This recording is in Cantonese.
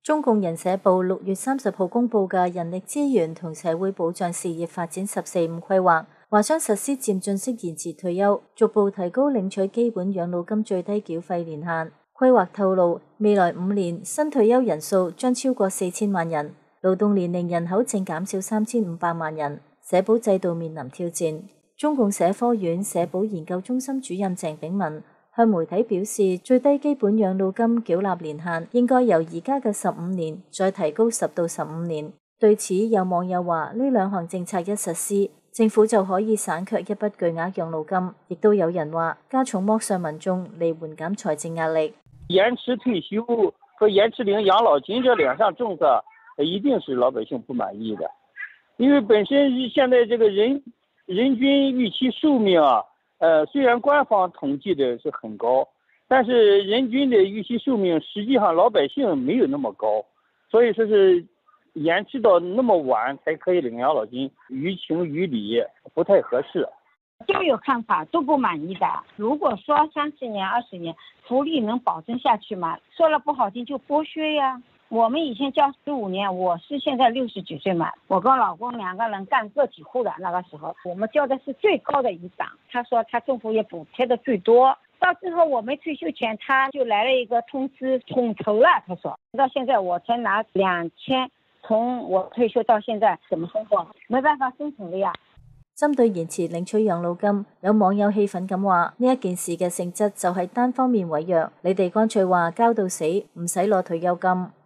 中共人社部6月30號公布嘅人力資源同社會保障事業發展十四五規劃，話將實施漸進式延遲退休，逐步提高領取基本養老金最低繳費年限。規劃透露，未來5年新退休人數將超過4000萬人，勞動年齡人口正減少3500萬人，社保制度面臨挑戰。中共社科院社保研究中心主任鄭炳文向媒體表示，最低基本養老金繳納年限應該由而家嘅15年再提高10到15年。對此，有網友話呢兩項政策一實施，政府就可以省卻一筆巨額養老金。亦都有人話加重剝削民眾嚟緩減財政壓力。 延遲退休和延遲領養老金這兩項政策，一定是老百姓不滿意的，因為本身現在這個人均預期壽命啊。雖然官方統計的是很高，但是人均的預期壽命實際上老百姓沒有那麼高，所以說是延遲到那麼晚才可以領養老金，於情於理不太合適。 都有看法，都不滿意的。如果說30年、20年福利能保證下去嘛，說了不好聽就剝削呀。我們以前交15年，我是現在60幾歲嘛，我跟老公2個人幹個體戶的那個時候，我們交的是最高的一檔。他說他政府也補貼的最多，到最後我沒退休前，他就來了一個通知統籌了。他說到現在我才拿2000，從我退休到現在怎麼生活，沒辦法生存了呀。 針對延遲領取養老金，有網友氣憤咁話：呢一件事嘅性質就係單方面違約，你哋乾脆話交到死，唔使攞退休金。